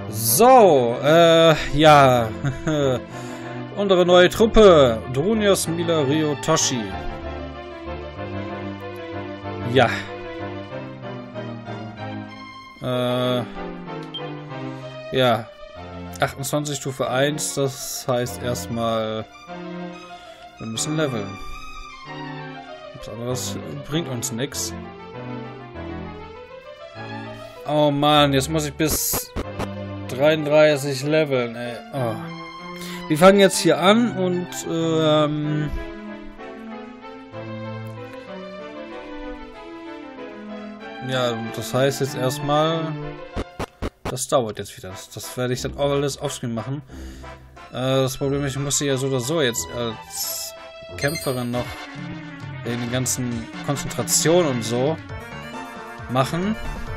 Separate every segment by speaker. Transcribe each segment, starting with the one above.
Speaker 1: So, ja. Unsere neue Truppe. Drunia, Smila, Rio, Toshi. Ja. Ja. 28 Stufe 1, das heißt erstmal, wir müssen leveln. Was anderes bringt uns nichts. Oh Mann, jetzt muss ich bis 33 leveln, ey. Oh. Wir fangen jetzt hier an und ja, das heißt jetzt erstmal, das dauert jetzt wieder. Das werde ich dann auch alles offscreen machen. Das Problem ist, ich muss sie ja so oder so jetzt als Kämpferin noch in den ganzen Konzentration und so machen.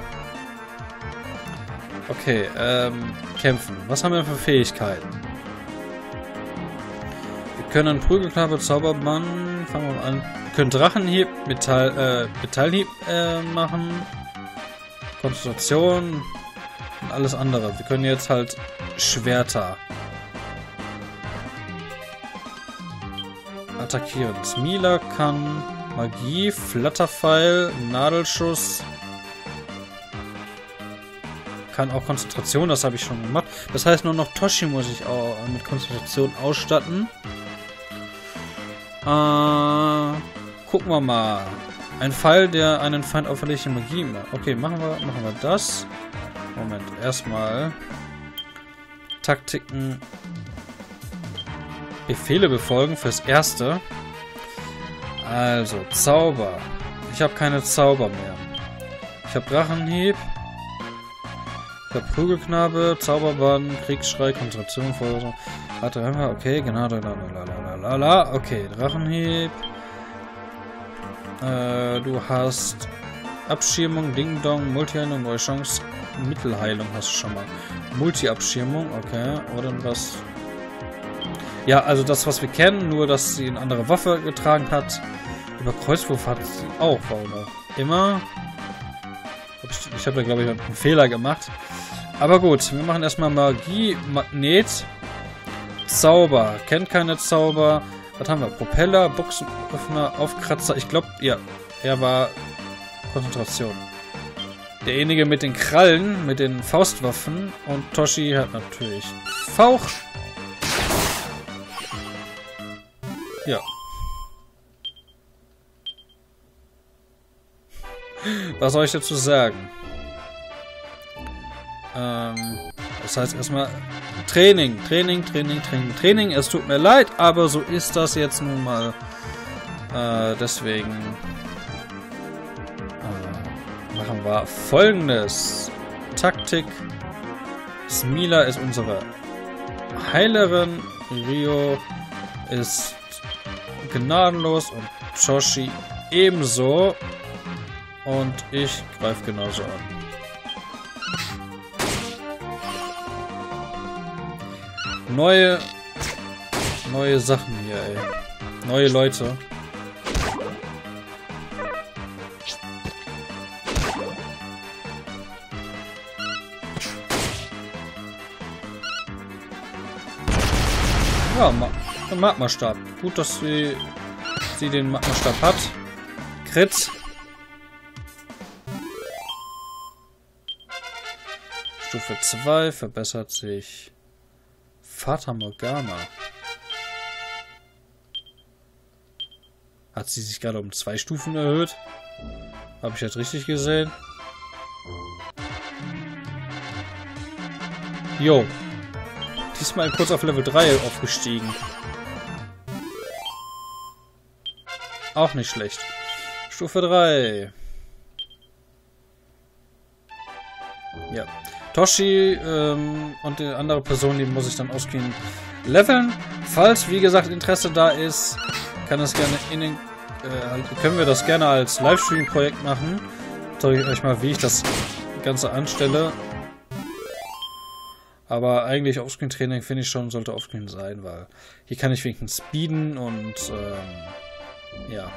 Speaker 1: Okay, kämpfen. Was haben wir für Fähigkeiten? Wir können Prügelknabe, Zaubermann, fangen wir mal an. Wir können Drachenhieb, Metallhieb machen, Konzentration und alles andere. Wir können jetzt halt Schwerter attackieren. Smila kann Magie, Flatterpfeil, Nadelschuss, kann auch Konzentration, das habe ich schon gemacht. Das heißt, nur noch Toshi muss ich auch mit Konzentration ausstatten. Gucken wir mal. Ein Pfeil, der einen Feind auffällige Magie macht. Okay, machen wir das. Moment, erstmal Taktiken, Befehle befolgen fürs Erste. Also, Zauber. Ich habe keine Zauber mehr. Ich habe Drachenhieb. Ich habe Prügelknabe, Zauberbann, Kriegsschrei, Konzentration, Feuer. Okay, genau. Okay, Drachenhieb. Du hast Abschirmung, Ding Dong, Multiheilung, neue Chance, Mittelheilung hast du schon mal. Multi-Abschirmung, okay. Oder was? Ja, also das, was wir kennen, nur dass sie eine andere Waffe getragen hat. Über Kreuzwurf hat sie auch, warum auch immer. Ich habe ja, glaube ich, einen Fehler gemacht. Aber gut, wir machen erstmal Magie, Magnet, Zauber. Kennt keine Zauber. Was haben wir? Propeller, Buchsenöffner, Aufkratzer. Ich glaube, ja, er war Konzentration. Derjenige mit den Krallen, mit den Faustwaffen. Und Toshi hat natürlich Fauch. Ja. Was soll ich dazu sagen? Das heißt erstmal Training. Es tut mir leid, aber so ist das jetzt nun mal. Deswegen machen wir Folgendes. Taktik. Smila ist unsere Heilerin. Rio ist gnadenlos und Toshi ebenso. Und ich greife genauso an. Neue Sachen hier, ey. Neue Leute. Ja, Magmastab. Gut, dass sie den Magmastab hat. Crit. Stufe 2 verbessert sich Fata Morgana. Hat sie sich gerade um 2 Stufen erhöht? Habe ich das richtig gesehen? Jo. Diesmal kurz auf Level 3 aufgestiegen. Auch nicht schlecht. Stufe 3. Ja. Toshi und die andere Person, die muss ich dann ausgehen leveln. Falls, wie gesagt, Interesse da ist, kann es gerne können wir das gerne als Livestream-Projekt machen. Zeige ich euch mal, wie ich das Ganze anstelle. Aber eigentlich Offscreen-Training finde ich schon, sollte Offscreen sein, weil hier kann ich wenigstens speeden und ja.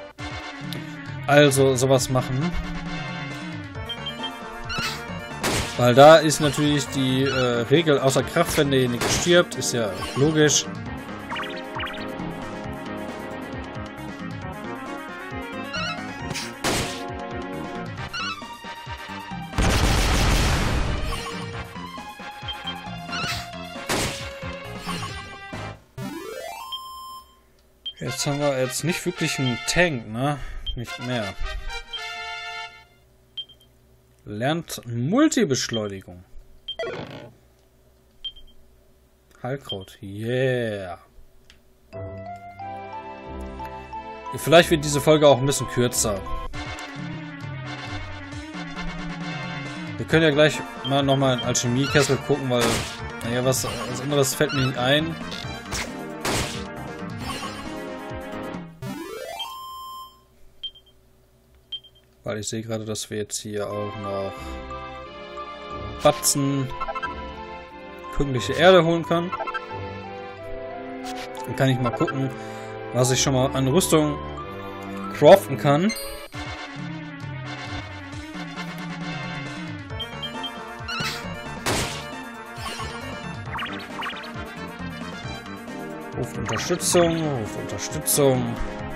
Speaker 1: Also sowas machen. Weil da ist natürlich die Regel außer Kraft, wenn derjenige stirbt, ist ja logisch. Jetzt haben wir jetzt nicht wirklich einen Tank, ne? Nicht mehr. Lernt Multibeschleunigung. Heilkraut. Yeah. Vielleicht wird diese Folge auch ein bisschen kürzer. Wir können ja gleich mal nochmal in Alchemiekessel gucken, weil, naja, was anderes fällt mir nicht ein. Weil ich sehe gerade, dass wir jetzt hier auch noch Batzen pünktliche Erde holen können. Dann kann ich mal gucken, was ich schon mal an Rüstung craften kann. Ruft Unterstützung, ruft Unterstützung.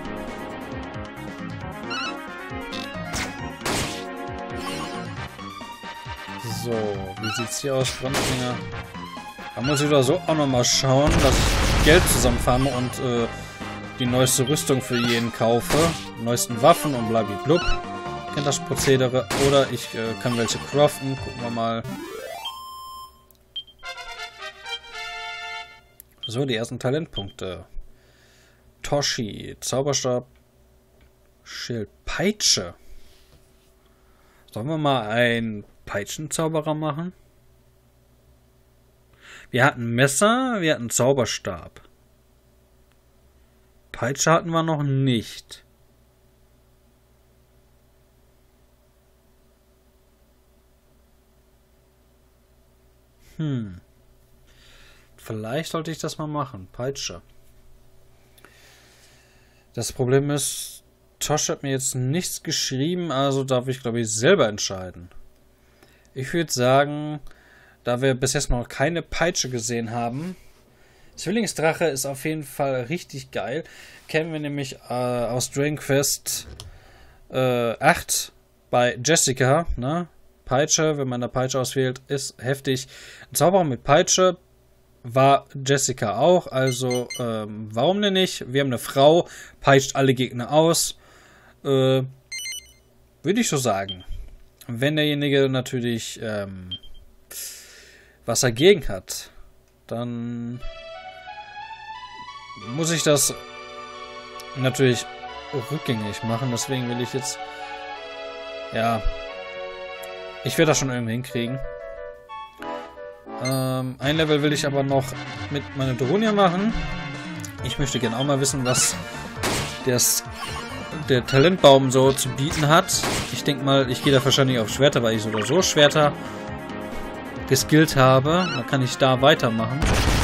Speaker 1: So, wie sieht's hier aus, Brandfinger? Da muss ich doch so auch nochmal schauen, dass ich Geld zusammenfarme und die neueste Rüstung für jeden kaufe. Die neuesten Waffen und blablabla. Kennt das Prozedere. Oder ich kann welche craften. Gucken wir mal. So, die ersten Talentpunkte. Toshi, Zauberstab, Schild, Peitsche. Sollen wir mal ein Peitschenzauberer machen? Wir hatten Messer, wir hatten Zauberstab. Peitsche hatten wir noch nicht. Vielleicht sollte ich das mal machen. Peitsche. Das Problem ist, Tosh hat mir jetzt nichts geschrieben, also darf ich, glaube ich, selber entscheiden. Ich würde sagen, da wir bis jetzt noch keine Peitsche gesehen haben, Zwillingsdrache ist auf jeden Fall richtig geil. Kennen wir nämlich aus Dragon Quest 8 bei Jessica, ne? Peitsche, wenn man da Peitsche auswählt, ist heftig. Ein Zauberer mit Peitsche war Jessica auch, also warum denn nicht? Wir haben eine Frau, peitscht alle Gegner aus. Würde ich so sagen. Wenn derjenige natürlich was dagegen hat, dann muss ich das natürlich rückgängig machen. Deswegen will ich jetzt, ja, ich werde das schon irgendwie hinkriegen. Ein Level will ich aber noch mit meiner Dronia machen. Ich möchte gerne auch mal wissen, was der Talentbaum so zu bieten hat. Ich denke mal, ich gehe da wahrscheinlich auf Schwerter, weil ich so oder so Schwerter geskillt habe. Dann kann ich da weitermachen.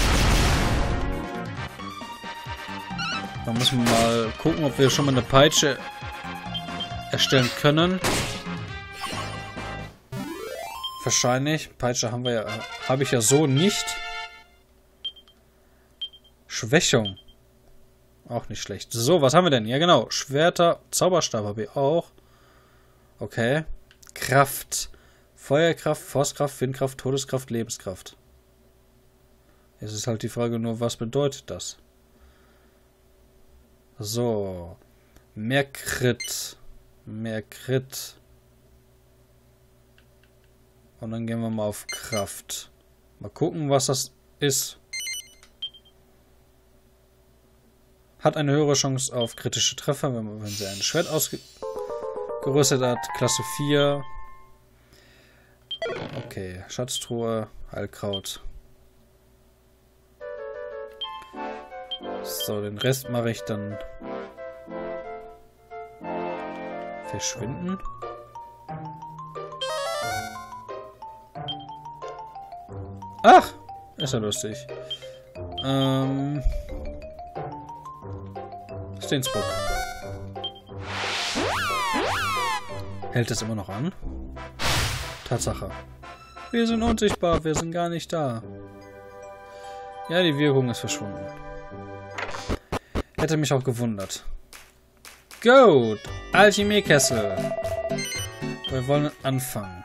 Speaker 1: Da müssen wir mal gucken, ob wir schon mal eine Peitsche erstellen können. Wahrscheinlich. Peitsche habe ich ja so nicht. Schwächung. Auch nicht schlecht. So, was haben wir denn? Ja, genau. Schwerter, Zauberstab habe ich auch. Okay. Kraft. Feuerkraft, Forstkraft, Windkraft, Todeskraft, Lebenskraft. Jetzt ist halt die Frage nur, was bedeutet das? So. Mehr Crit. Mehr Crit. Und dann gehen wir mal auf Kraft. Mal gucken, was das ist. Hat eine höhere Chance auf kritische Treffer, wenn sie ein Schwert ausgerüstet hat. Klasse 4. Okay, Schatztruhe, Heilkraut. So, den Rest mache ich dann verschwinden. Ach, ist ja lustig. Stensburg. Hält das immer noch an? Tatsache. Wir sind unsichtbar, wir sind gar nicht da. Ja, die Wirkung ist verschwunden. Hätte mich auch gewundert. Gut, Alchemiekessel. Wir wollen anfangen.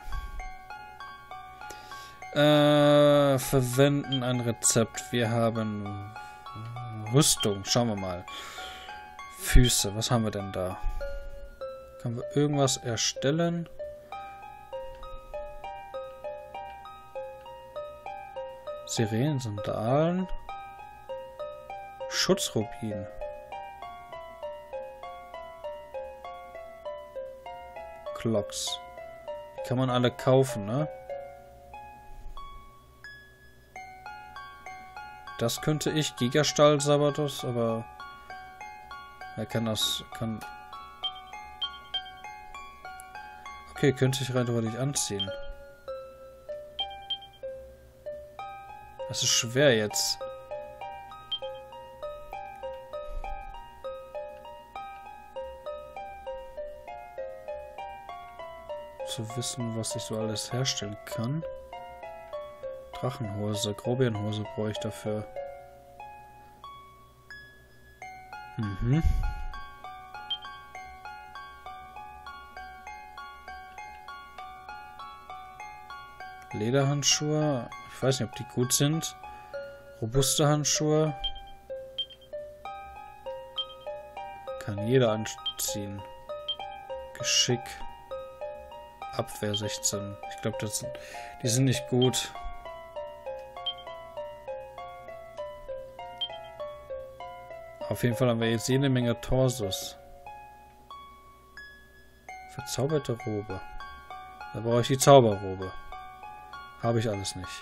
Speaker 1: Verwenden ein Rezept. Wir haben Rüstung. Schauen wir mal. Füße. Was haben wir denn da? Können wir irgendwas erstellen? Sirenen, Sandalen. Schutzrubin. Clocks. Die kann man alle kaufen, ne? Das könnte ich. Gigastahl Sabatos, aber er kann das. Okay, könnte ich rein theoretisch anziehen. Das ist schwer jetzt. Zu wissen, was ich so alles herstellen kann. Drachenhose, Grobianhose brauche ich dafür. Mhm. Lederhandschuhe. Ich weiß nicht, ob die gut sind. Robuste Handschuhe. Kann jeder anziehen. Geschick. Abwehr 16. Ich glaube, die sind nicht gut. Auf jeden Fall haben wir jetzt jede Menge Torsos. Verzauberte Robe. Da brauche ich die Zauberrobe. Habe ich alles nicht.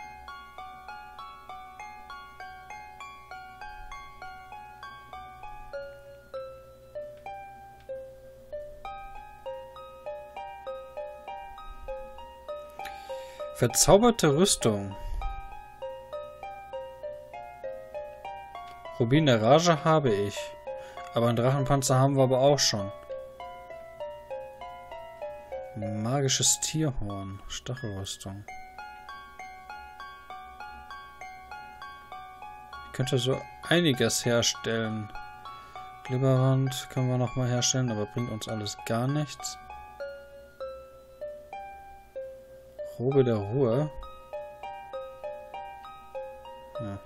Speaker 1: Verzauberte Rüstung. Rubin der Rage habe ich. Aber einen Drachenpanzer haben wir aber auch schon. Magisches Tierhorn. Stachelrüstung. Ich könnte so einiges herstellen. Glibberwand können wir nochmal herstellen, aber bringt uns alles gar nichts. Robe der Ruhe. Ja.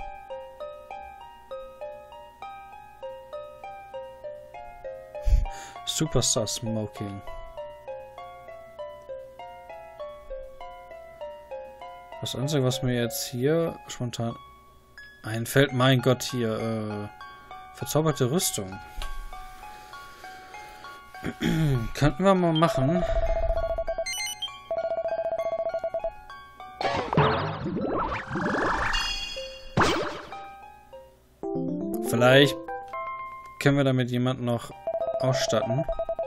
Speaker 1: Superstar Smoking. Das Einzige, was mir jetzt hier spontan einfällt, mein Gott, hier, verzauberte Rüstung. Könnten wir mal machen. Vielleicht können wir damit jemanden noch ausstatten.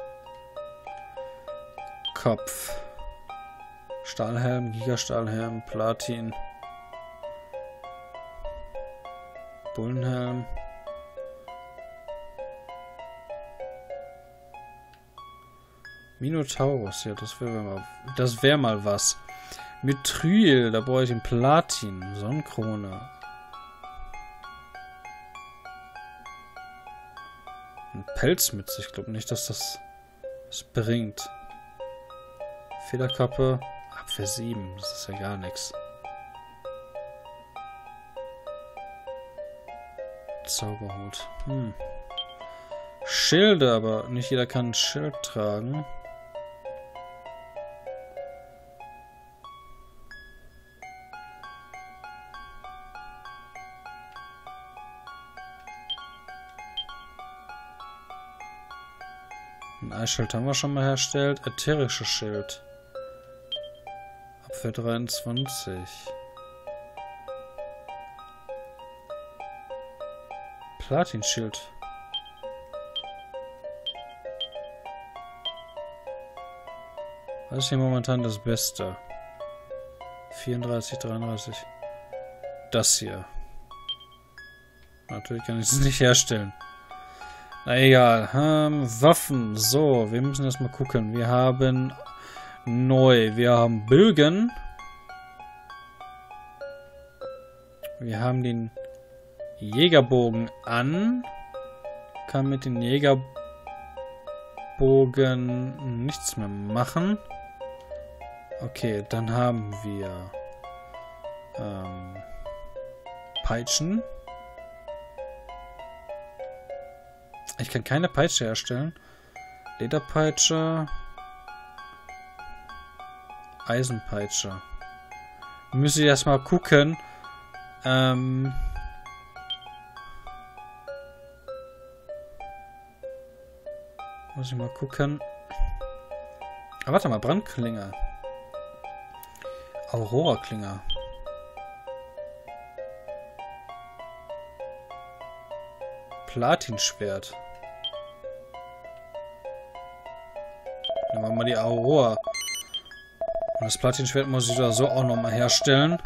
Speaker 1: Kopf. Stahlhelm, Gigastahlhelm, Platin. Bullenhelm. Minotaurus, ja, das wäre mal was. Mithril, da brauche ich einen Platin. Sonnenkrone. Ein Pelzmütze, ich glaube nicht, dass das bringt. Federkappe, Abwehr 7, das ist ja gar nichts. Zauberhut. Schilde, aber nicht jeder kann ein Schild tragen. Ein Eisschild haben wir schon mal hergestellt. Ätherisches Schild. Abwehr 23. Platinschild. Was ist hier momentan das Beste? 34, 33. Das hier. Natürlich kann ich es nicht herstellen. Na egal. Waffen. So, wir müssen erstmal gucken. Wir haben neu. Wir haben Bögen. Wir haben den Jägerbogen an. Kann mit den Jägerbogen nichts mehr machen. Okay, dann haben wir Peitschen. Ich kann keine Peitsche herstellen. Lederpeitsche. Eisenpeitsche. Müssen wir erstmal gucken. Muss ich mal gucken. Ah, warte mal, Brandklinge. Aurora-Klinge. Platinschwert. Nehmen wir mal die Aurora. Und das Platinschwert muss ich da so auch nochmal herstellen.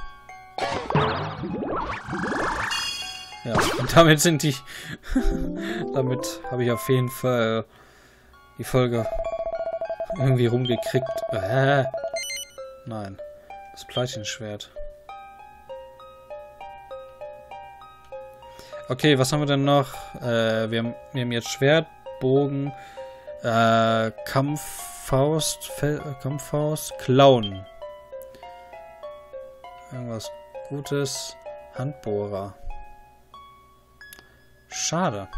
Speaker 1: Ja, und damit sind die... damit habe ich auf jeden Fall die Folge irgendwie rumgekriegt. Nein. Das Platinschwert. Okay, was haben wir denn noch? Wir haben jetzt Schwert, Bogen, Kampffaust, Klauen. Irgendwas Gutes. Handbohrer. Schade.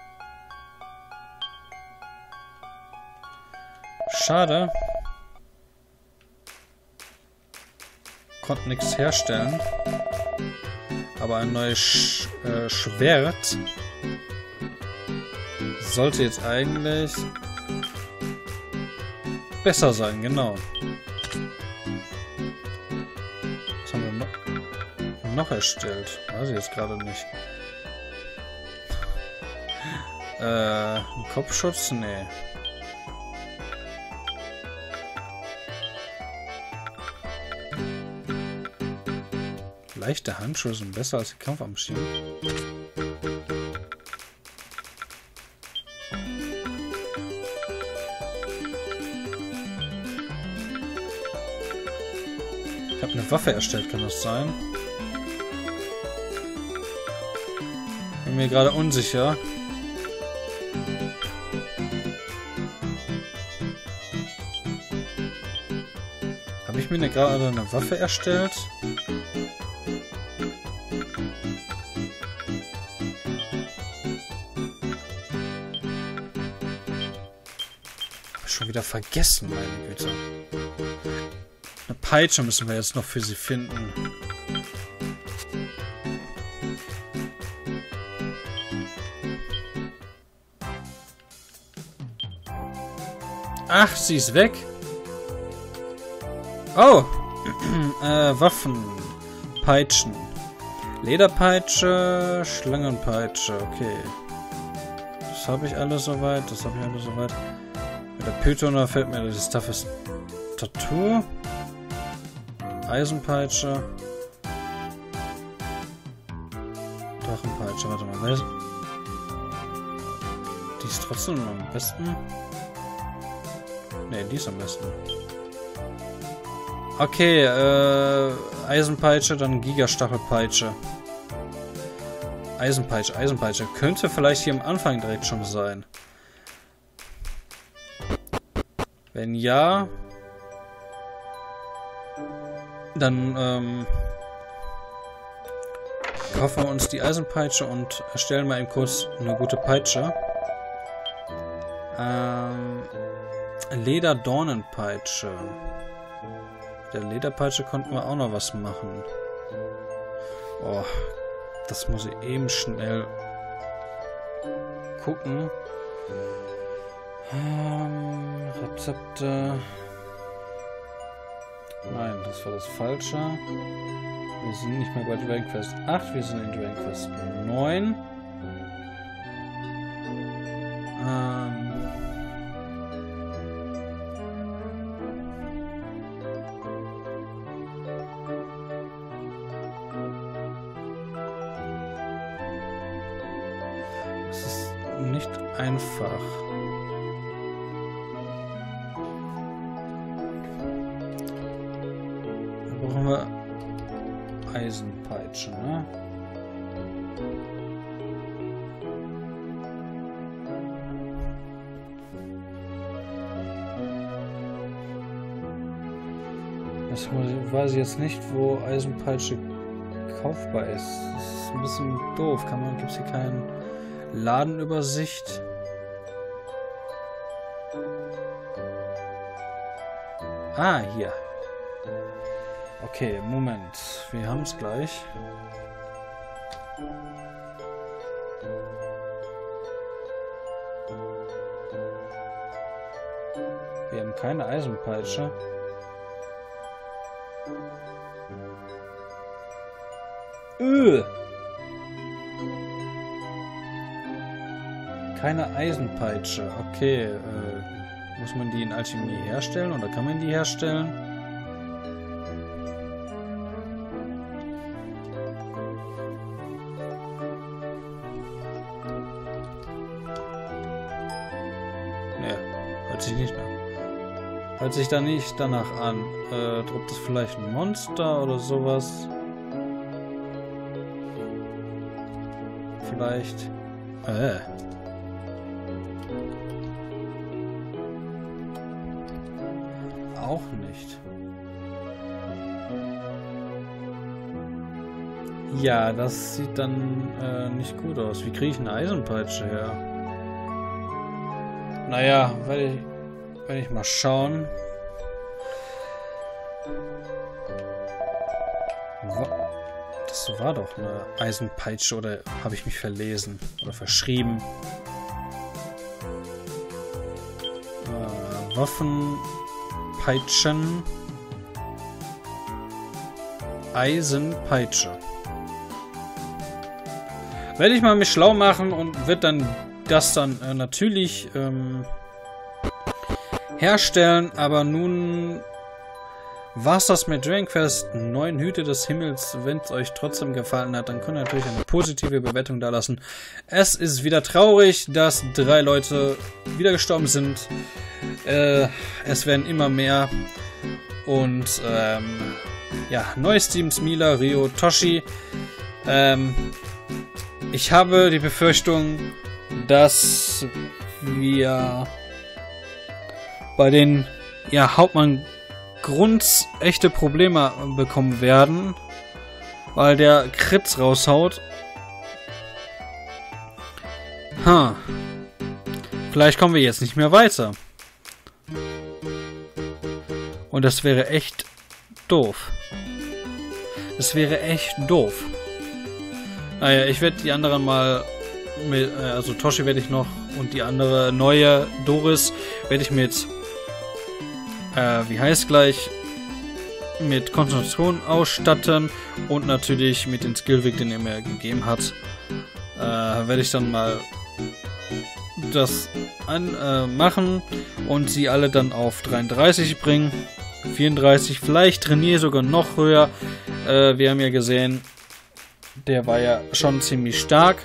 Speaker 1: Schade. Konnte nichts herstellen. Aber ein neues Schwert sollte jetzt eigentlich besser sein, genau. Was haben wir noch erstellt? Weiß ich jetzt gerade nicht. Ein Kopfschutz? Nee. Leichte Handschuhe sind besser als die Kampfarmschiene. Ich habe eine Waffe erstellt, kann das sein? Bin mir gerade unsicher. Habe ich mir gerade eine Waffe erstellt? Schon wieder vergessen, meine Güte. Eine Peitsche müssen wir jetzt noch für sie finden. Ach, sie ist weg. Oh. Waffen. Peitschen. Lederpeitsche. Schlangenpeitsche. Okay. Das habe ich alles soweit. Der Python fällt mir das toughes Tattoo. Eisenpeitsche. Drachenpeitsche. Warte mal. Die ist trotzdem am besten. Ne, die ist am besten. Okay, Eisenpeitsche, dann Gigastachelpeitsche. Eisenpeitsche. Könnte vielleicht hier am Anfang direkt schon sein. Wenn ja, dann kaufen wir uns die Eisenpeitsche und erstellen mal eben kurz eine gute Peitsche. Lederdornenpeitsche. Mit der Lederpeitsche konnten wir auch noch was machen. Oh, das muss ich eben schnell gucken. Rezepte. Nein, das war das Falsche. Wir sind nicht mehr bei Dragon Quest 8, wir sind in Dragon Quest 9. Es ist nicht einfach. Da brauchen wir Eisenpeitsche, ne? Das weiß ich jetzt nicht, wo Eisenpeitsche kaufbar ist. Das ist ein bisschen doof. Gibt es hier keine Ladenübersicht? Ah, hier. Okay, Moment. Wir haben es gleich. Wir haben keine Eisenpeitsche. Keine Eisenpeitsche. Okay, muss man die in Alchemie herstellen oder kann man die herstellen? Ne, hört sich da nicht danach an. Ob das vielleicht ein Monster oder sowas? Vielleicht. Auch nicht. Ja, das sieht dann nicht gut aus. Wie kriege ich eine Eisenpeitsche her? Naja, werde ich mal schauen. Das war doch eine Eisenpeitsche, oder habe ich mich verlesen oder verschrieben? Waffenpeitschen. Eisenpeitsche. Werde ich mal mich schlau machen und wird dann das dann natürlich herstellen, aber nun war's das mit Dragon Quest 9 Hüte des Himmels. Wenn es euch trotzdem gefallen hat, dann könnt ihr natürlich eine positive Bewertung da lassen. Es ist wieder traurig, dass 3 Leute wieder gestorben sind. Es werden immer mehr. Und ja, neues Teams, Mila, Rio, Toshi. Ich habe die Befürchtung, dass wir bei den Hauptmann echte Probleme bekommen werden, weil der Krits raushaut. Vielleicht kommen wir jetzt nicht mehr weiter. Und das wäre echt doof. Das wäre echt doof. Naja, ich werde die anderen mal also Toshi werde ich noch und die andere neue Doris werde ich mit wie heißt gleich, mit Konzentration ausstatten und natürlich mit dem Skillweg, den er mir gegeben hat, werde ich dann mal das machen und sie alle dann auf 33 bringen, 34, vielleicht trainiere sogar noch höher. Wir haben ja gesehen, der war ja schon ziemlich stark.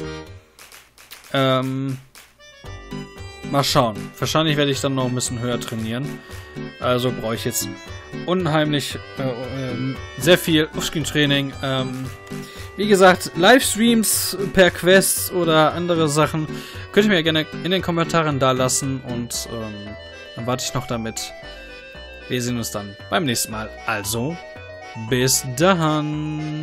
Speaker 1: Mal schauen. Wahrscheinlich werde ich dann noch ein bisschen höher trainieren. Also brauche ich jetzt unheimlich sehr viel Offscreen-Training. Wie gesagt, Livestreams per Quests oder andere Sachen könnt ihr mir gerne in den Kommentaren da lassen. Und dann warte ich noch damit. Wir sehen uns dann beim nächsten Mal. Also, bis dann.